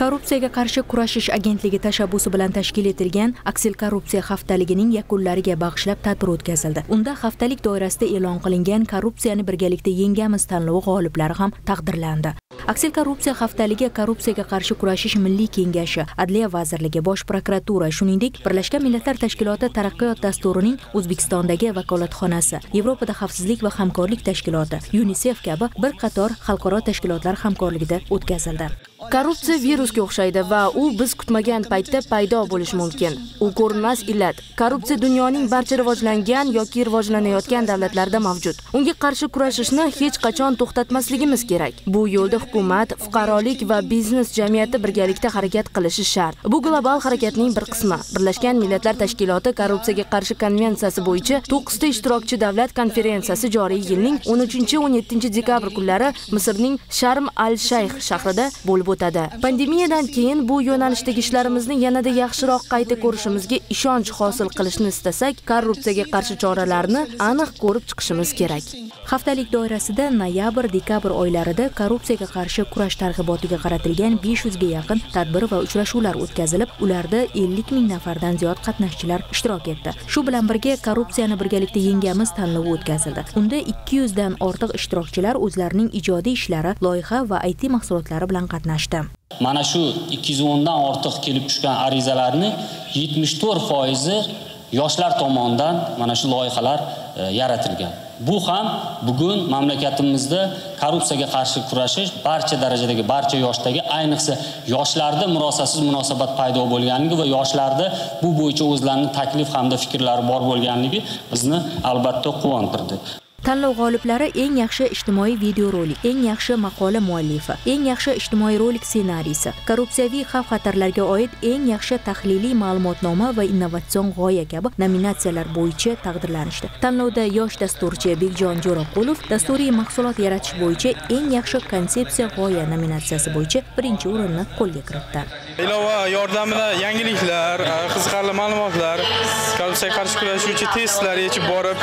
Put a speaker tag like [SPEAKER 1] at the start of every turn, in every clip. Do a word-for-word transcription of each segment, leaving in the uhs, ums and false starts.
[SPEAKER 1] Korrupsiyaga qarshi kurashish agentligi tashabbusi bilan tashkil etilgan Aksil korrupsiya haftaligining yakunlariga bag'ishlab tadbir o'tkazildi. Unda haftalik doirasida e'lon qilingan korrupsiyani birgalikda yengamiz tanlovi g'oliblari ham taqdirlandi. Aksil korrupsiya haftaligi Korrupsiyaga qarshi kurashish milliy kengashi, Adliya vazirligi, Bosh prokuratura, shuningdek Birlashgan Millatlar Tashkiloti taraqqiyot dasturining O'zbekistondagi vakolatxonasi, Yevropada xavfsizlik va hamkorlik tashkiloti, UNICEF kabi bir qator xalqaro tashkilotlar hamkorligida o'tkazildi.
[SPEAKER 2] Korrupsiya virusga o'xshaydi va u biz kutmagan paytda paydo bo'lishi mumkin. U ko'rinmas illat. Korrupsiya dunyoning barcha rivojlangan yoki rivojlanayotgan davlatlarida mavjud. Unga qarshi kurashishni hech qachon to'xtatmasligimiz kerak. Bu yo'lda hukumat, fuqarolik va biznes jamiyati birgalikda harakat qilishi shart. Bu global harakatning bir qismi. Birlashgan Millatlar Tashkiloti Korrupsiyaga qarshi konvensiyasi bo'yicha to'qqizta ishtirokchi davlat konferensiyasi joriy yilning o'n uchinchi o'n yettinchi dekabr kunlari Misrning Sharm al-Shayx shahrida bo'lib o'tadi. Pandemiyadan keyin bu yo'nalishdagi ishlarimizni yanada yaxshiroq qayta ko'rishimizga ishonch hosil qilishni istasak, korrupsiyaga qarshi choralarni aniq ko'rib chiqishimiz kerak.
[SPEAKER 1] Haftalik doirasida noyabr-dekabr oylarida korrupsiyaga qarshi kurash targ'ibotiga qaratilgan besh yuzga yaqin tadbir va uchrashuvlar o'tkazilib, ularda ellik ming nafardan ziyod qatnashchilar ishtirok etdi. Shu bilan birga korrupsiyani birgalikda yengamiz tanlovi o'tkazildi. Unda ikki yuzdan ortiq ishtirokchilar o'zlarining ijodiy ishlari, loyiha va I T mahsulotlari bilan qatnashdi.
[SPEAKER 3] Mana shu ikki yuz o'n dan ortiq kelib tushgan arizalarni yetmish to'rt foizi yoshlar tomonidan mana shu loyihalar yaratilgan. Bu ham bugun mamlakatimizda korrupsiyaga qarshi kurashish barcha darajadagi, barcha yoshdagi, ayniqsa yoshlarda murosasiz munosabat paydo bo'lganligi va yoshlarda bu bo'yicha o'zlarining taklif hamda fikrlari bor bo'lganligi bizni albatta quvontirdi.
[SPEAKER 1] Tanlov g'oliblari eng yaxshi ijtimoiy videorolik, eng yaxshi maqola muallifi, eng yaxshi ijtimoiy rolik ssenariysi, korrupsiyaviy xavf-xatarlarga oid eng yaxshi tahliliy ma'lumotnoma va innovatsion g'oya kabi nominatsiyalar bo'yicha taqdirlanishdi. Tanlovda yosh dasturchi Bekjon Jo'raqulov dasturiy mahsulot yaratish bo'yicha eng yaxshi konsepsiya g'oya nominatsiyasi bo'yicha birinchi o'rinni qo'lga kiritdi.
[SPEAKER 4] Ilova yordamida yangiliklar, qiziqarli ma'lumotlar, korrupsiyaga qarshi kurashuvchi testlar yechib borib,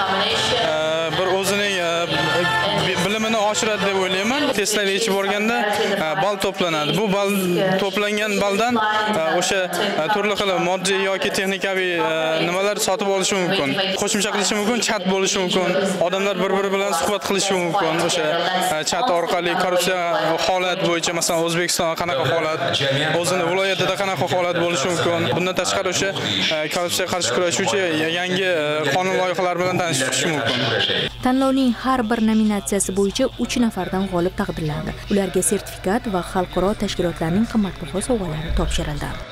[SPEAKER 4] bir o'zining bilimini oshiradi deb o'ylayman. Testlar yechib borganda ball to'planadi. Bu ball to'plangan balldan o'sha turli xil moddiy yoki texnikaviy nimalar sotib olishi mumkin. Qo'shimcha qilishi mumkin, chat bo'lishi mumkin. Odamlar bir-biri bilan suhbat qilishi mumkin. O'sha chat orqali korrupsiya holat bo'yicha, masalan, O'zbekiston qanaqa holat, o'zini viloyatida qanaqa holat bo'lishi mumkin. Bundan tashqari o'sha korrupsiyaga qarshi kurashuvchi yangi qonun loyihalari bilan tanishish mumkin.
[SPEAKER 1] Tanlovning har bir nominatsiyasi bo'yicha uch nafardan g'olib taqdirlandi. Ularga sertifikat va xalqaro tashkilotlarning qimmatbaho sovg'alari topshirildi.